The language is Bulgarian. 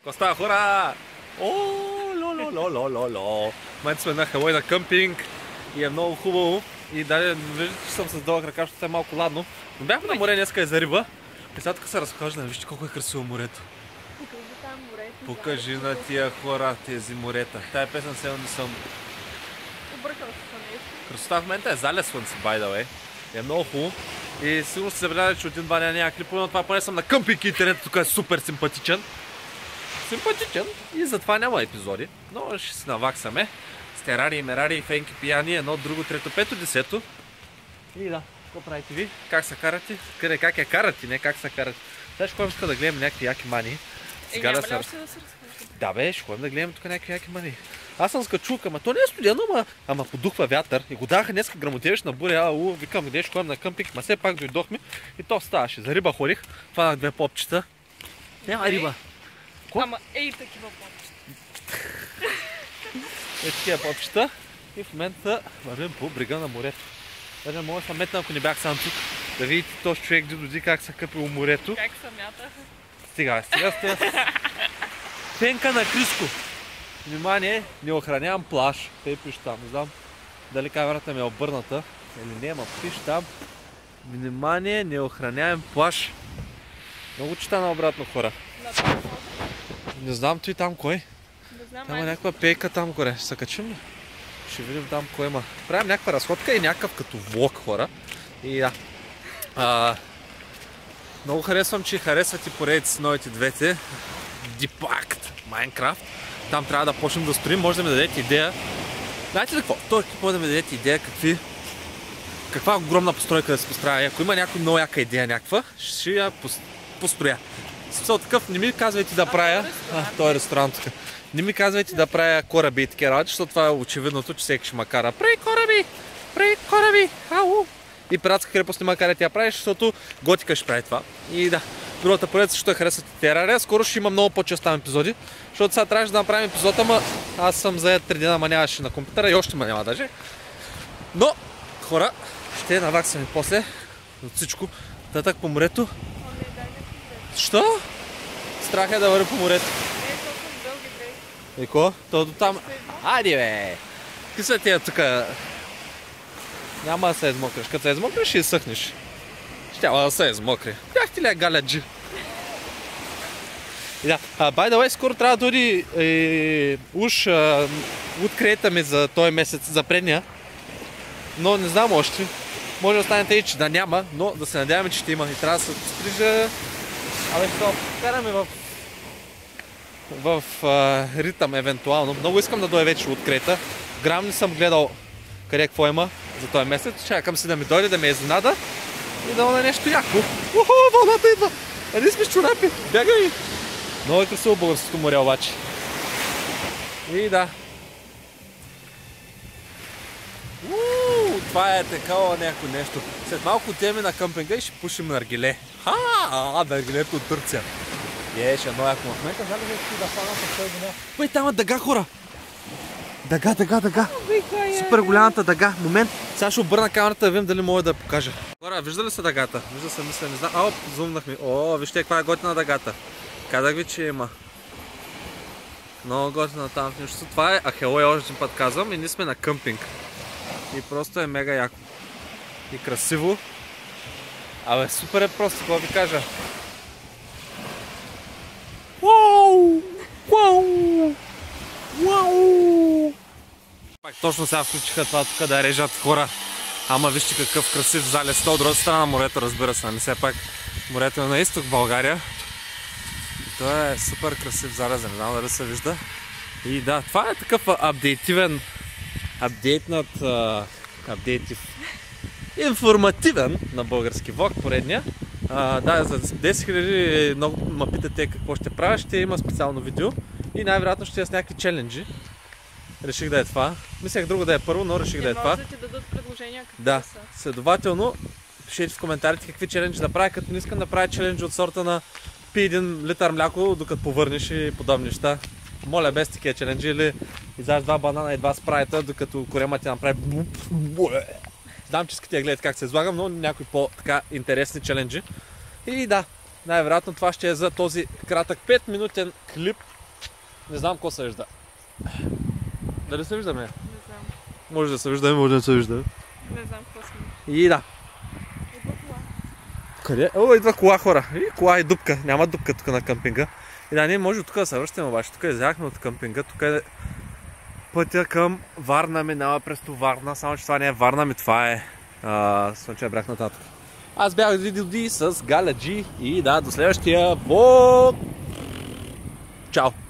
Какво става, хора? В момента сме на Хелой на къмпинг и е много хубаво. И даже виждате, че съм с дълъг ръка, защото е малко ладно. Но бяхме на море днеска е за риба. И сега тук се разхождаме, вижте колко е красиво морето. Покажи там морето. Покажи на тия хора тези морета. Тая песен все не съм. Объркал се съм нещо. Красота в момента е залез слънце, by the way. И е много хубаво. И сигурно сте забелязали, че от един-два няма клипове, но това поне съм на къмпинг и интернет, тук е супер симпатичен. И затова няма епизоди, но ще се наваксаме. Стерари, мерари, фенки, пияни, едно, друго, трето, пето, десето. И да, какво правите ви? Как се карате? Къде, как я карате, не как се карате? Сега ще ходим да гледам някакви яки мани. Няма ли още да се разхожда? Да бе, ще ходим да гледам тук някакви яки мани. Аз съм скачулка, ама то не е студено, ама подухва вятър. И го даха днеска грамотевична буря, викам къде ще ходим на къмпинг, ма все пак дойдохме и то ставаше. За риба ходих, фанах две попчета. Няма риба. Ама ей такива попчета. Е такива попчета и в момента вървим по брега на морето. Даже мога да се метна, ако не бях сам тук, да видите този човек доди как се къпило морето. Как се мята? Стига. Фенка на Криско. Внимание, не охранявам плаж. Тъй пише там, не знам дали камерата ми е обърната или не, ма пише там. Внимание, не охранявам плаж. Много чета на обратно, хора. Не знам той там кой. Там е някаква пейка там горе. Ще се качим ли? Ще видим там кой има. Правим някаква разходка и някакъв като влог, хора. И да. Много харесвам, че харесват и поредите с новите двете. Deep Pact Minecraft. Там трябва да почнем да строим. Може да ми дадете идея. Знаете ли какво? Той може да ми дадете идея каква огромна постройка да се построя. Ако има някой много яка идея някаква, ще я построя. Смисъл такъв, не ми казвайте да правя... той е ресторант тук. Не ми казвайте да правя кораби и такива работи, защото това е очевидното, че всеки ще ма кара. Прави кораби, ау! И пиратска крепост не ма кара тя правиш, защото готика ще прави това. И да, другата поредица, защото я харесват и Терария. Скоро ще има много по-често там епизоди, защото сега трябваше да направим епизод, ама аз съм заед 3 дена, ма нямаше на компютъра и още ма няма даже. Но, хора, ще наваксаме после от всичко. Татък по морето. Що? Страх е да върви по морето. И ко? То до там... Айде бе! Какви са тия тука? Няма да се измокриш. Като се измокриш ще изсъхнеш. Щяла да се измокри. Бях ти ли галяджи? И да, by the way, скоро трябва да дойде уж открета ми за този месец, за предния. Но не знам още. Може да останете и че да няма, но да се надяваме, че ще има. И трябва да се стрижа... Абе, ще караме в ритъм евентуално. Много искам да дойде вече от Крета. Грам не съм гледал къде какво има за този месец. Чакам си да ми дойде, да ме изненада и да има нещо яко. Уху, вълната идва! А ние сме с чорапи! Бягай! Много е красиво българското море обаче. И да. Това е такова някакво нещо. След малко отиваме на къмпинга и ще пушим наргиле. Наргилето от Турция. Ще много яко. В момента знам ли да фана с този деня. Бе, там е дъга, хора! Дъга. Супер голямата дъга. Момент. Сега ще обърна камерата да видим дали мога да я покажа. Хора, вижда ли са дъгата? Вижда се, мисля, не знам. Зумнах ми. Вижте каква е готина дъгата. Казах ви, че има. Много готина там в нещо. Това е Ахелой, още един път казвам, и ние сме на къмпинг. И просто е мега яко. И красиво. Абе, супер е просто, какво ви кажа. Уау! Пак точно сега включиха това тук да режат хора. Ама вижте какъв красив залез. То от другата страна на морето, разбира се. Ами все пак морето е на изток в България. И той е супер красив залез, не знам дали се вижда. И да, това е такъв информативен на български влог, поредния. Да, за 10 000 много ме питате какво ще правя, ще има специално видео и най-вероятно ще е с някакви челенджи. Реших да е това. Мислех друго да е първо, но реших да е това. Не може да ти дадат предложения какви да, са. следователно, пишете в коментарите какви челенджи да правя, като не искам да правя челенджи от сорта на пи 1 литър мляко, докато повърнеш и подобни неща. Моля без такива челенджи, или изяж 2 банана и 2 спрайта, докато корема ти направи. Знам, че искате да гледате как се излагам, но някои по-така интересни челенджи. И да, Най-вероятно това ще е за този кратък 5-минутен клип. Не знам какво се вижда. Дали се виждаме? Не знам. Може да се виждаме, може да не се виждаме. Не знам какво съм. И да. Идва кола. Къде? О, идва кола, хора. И кола и дупка. Няма дупка тук на къмпинга. И да, ние може от тук да се връщаме, обаче. Тук изяхме от къмпинга. Тук е пътя към Варна, минава през Варна. Само че това не е Варна, ми това е Слънчев бряг нататък. Аз бях Диди с Галя Джи и да, до следващия влог. Чао!